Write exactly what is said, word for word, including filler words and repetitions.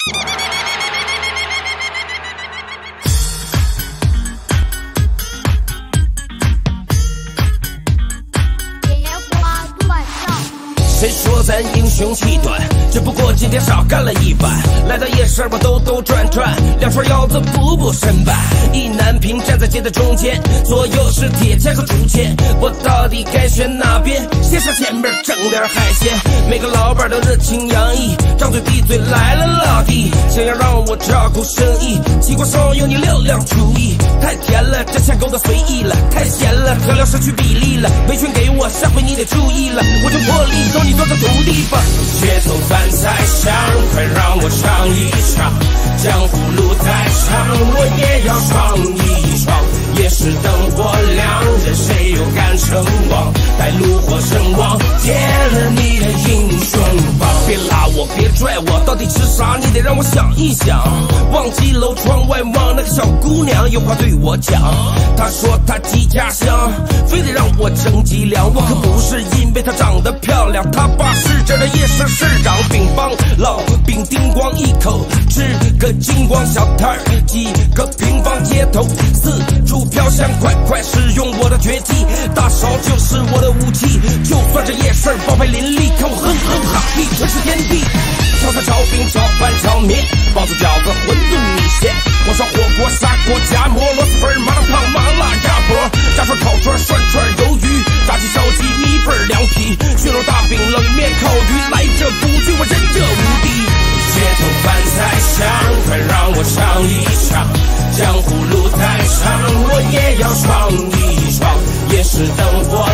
谁说咱英雄气短？只不过今天少干了一晚。来到夜市我兜兜转转，两串腰子补补身板。意难平站在街的中间，左右是铁签和竹签，我到底该选哪边？先上前面整点海鲜。每个老板都热情洋溢，张嘴闭嘴来了老弟，想要让我照顾生意，奇怪手有你六两厨艺。太甜了，这下勾的随意了；太咸了，调料失去比例了。围裙给我，下回你得注意了。我就破例收你做个徒弟吧。街头饭菜香，快让我尝一尝。江湖路太长，我也要闯一闯。夜市灯火亮，任谁又敢称王？待炉火身亡，接了你的英雄榜。别拉我，别拽我，到底吃啥？你得让我想一想。望几楼窗外望那个小姑娘，有话对我讲。她说她寄家乡，非得让我称脊梁。我可不是因为她长得漂亮，她爸是这的夜市市长。饼帮老饼叮咣一口吃个金光，小摊儿几个平方街头四处飘香，快快使用我的绝技，大勺就是我的武器。就算这夜市爆牌林立，看我哼哼哈嘿，吞噬天地。炒菜、炒饼、炒饭、炒面，包子、饺子、馄饨、米线，火烧火锅、砂锅、夹馍、螺蛳粉、麻辣烫、麻辣鸭脖、炸串、烤串、涮串、鱿鱼、炸鸡、烧鸡、米粉、凉皮、熏肉大饼、冷面、烤鱼，来者不拒，我忍者无敌。街头饭菜香，快让我尝一尝。江湖路太长，我也要闯一闯。夜市灯火